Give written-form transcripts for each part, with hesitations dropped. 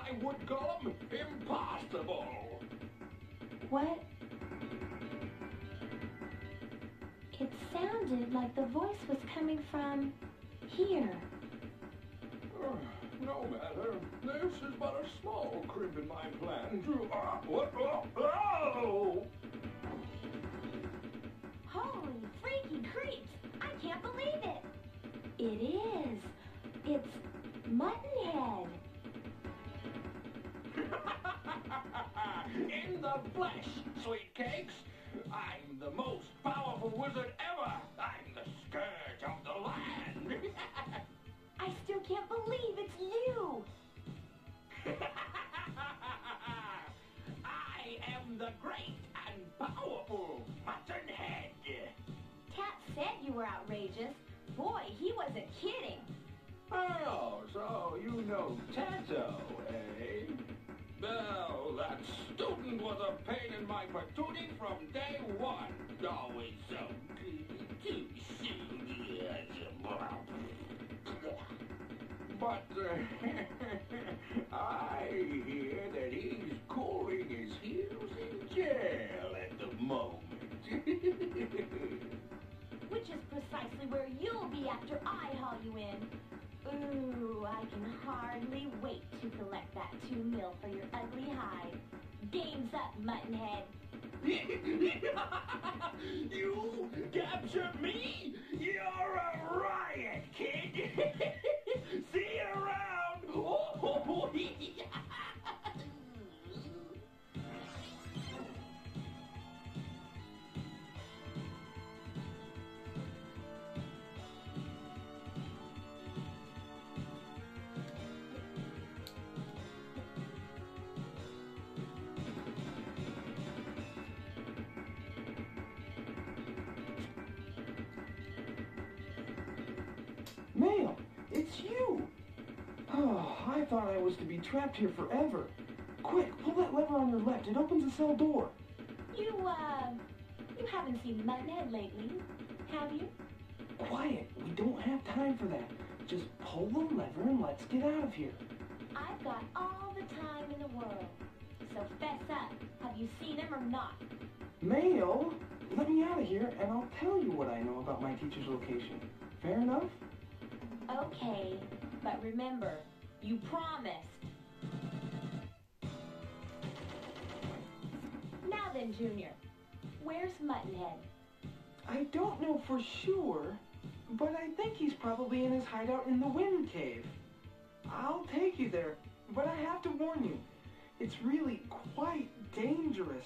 I would call them impossible. What? It sounded like the voice was coming from here. No matter. This is but a small crimp in my plan to... Holy freaky creeps! I can't believe it! It is. It's Muttonhead. In the flesh, sweet cakes. I'm the most powerful wizard ever. I'm the scourge of the land. I still can't believe it's you. I am the great and powerful Muttonhead. Tat said you were outrageous. Boy, he wasn't kidding. Oh, so you know Tato, eh? Well, that student was a pain in my patootie from day one. Always so too soon. But I hear that he's cooling his heels in jail at the moment. Which is precisely where you'll be after I haul you in. Ooh, I can hardly wait to collect that $2 mil for your ugly hide. Game's up, Muttonhead. You capture me? You're a riot, kid. See you around. Mail, it's you! Oh, I thought I was to be trapped here forever. Quick, pull that lever on your left. It opens the cell door. You haven't seen Muttonhead lately, have you? Quiet, we don't have time for that. Just pull the lever and let's get out of here. I've got all the time in the world. So fess up. Have you seen him or not? Mail, let me out of here and I'll tell you what I know about my teacher's location. Fair enough? Okay, but remember, you promised. Now then, Junior, where's Muttonhead? I don't know for sure, but I think he's probably in his hideout in the wind cave. I'll take you there, but I have to warn you, it's really quite dangerous.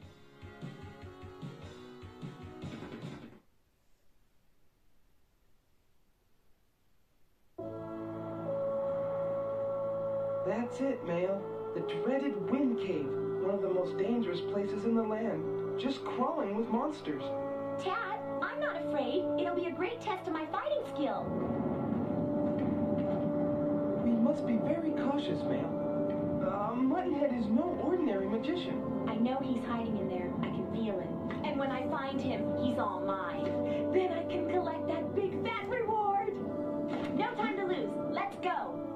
That's it, Mail. The dreaded Wind Cave, one of the most dangerous places in the land. Just crawling with monsters. Tad, I'm not afraid. It'll be a great test of my fighting skill. We must be very cautious, Mail. Muttonhead is no ordinary magician. I know he's hiding in there. I can feel it. And when I find him, he's all mine. Then I can collect that big fat reward. No time to lose. Let's go.